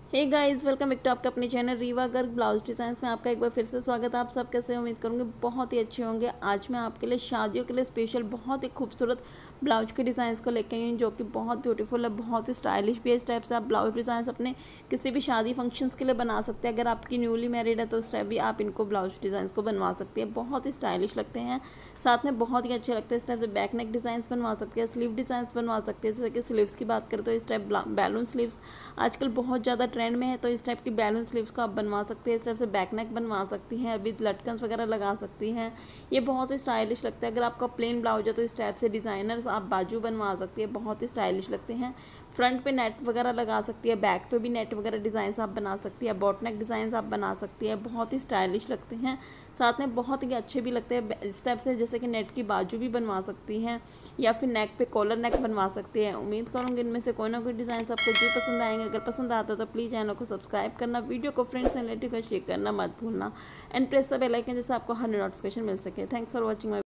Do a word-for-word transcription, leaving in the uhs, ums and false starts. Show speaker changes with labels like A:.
A: Hey guys, welcome back to आपका अपने channel Riva Garg blouse designs में आपका एक बार फिर से स्वागत है। आप सब कैसे उम्मीद करूँगी बहुत ही अच्छे होंगे। आज मैं आपके लिए शादियों के लिए स्पेशल बहुत ही खूबसूरत ब्लाउज के डिज़ाइंस को लेके आई हूँ, जो कि बहुत ब्यूटीफुल है, बहुत ही स्टाइलिश भी है। इस टाइप से आप ब्लाउज डिज़ाइंस अपने किसी भी शादी फंक्शंस के लिए बना सकते हैं। अगर आपकी न्यूली मैरिड है तो उस टाइप भी आप इनको ब्लाउज डिज़ाइंस को बनवा सकते हैं। बहुत ही स्टाइलिश लगते हैं, साथ में बहुत ही अच्छे लगते हैं। इस टाइप से बैक नेक डिज़ाइंस बनवा सकते हैं, स्लीव डिज़ाइंस बनवा सकते हैं। जैसे कि स्लीव्स की बात करें तो इस टाइप बैलून स्लीव्स आजकल बहुत ज़्यादा ट्रेंड में है, तो इस टाइप की बैलून स्लीव्स को आप बनवा सकते हैं। इस टाइप से बैक नेक बनवा सकती हैं, विद लटकन्स वगैरह लगा सकती हैं। ये बहुत ही स्टाइलिश लगता है। अगर आपका प्लेन ब्लाउज है तो इस टाइप से डिज़ाइनर्स आप बाजू बनवा सकती है, बहुत ही स्टाइलिश लगते हैं। फ्रंट पे नेट वगैरह लगा सकती है, बैक पे भी नेट वगैरह डिज़ाइन आप बना सकती है, बॉट नेक डिज़ाइन आप बना सकती है। बहुत ही स्टाइलिश लगते हैं, साथ में बहुत ही अच्छे भी लगते हैं। इस टाइप से जैसे कि नेट की बाजू भी बनवा सकती हैं, या फिर नेक पे कॉलर नेक बनवा सकती हैं। उम्मीद करूँगी इनमें से कोई ना कोई डिज़ाइन आपको जो पसंद आएंगे। अगर पसंद आता है तो प्लीज़ चैनल को सब्सक्राइब करना, वीडियो को फ्रेंड्स एंड रिलेटिव को शेयर करना मत भूलना, and press the bell icon जिससे आपको हर नोटिफिकेशन मिल सके। Thanks for watching my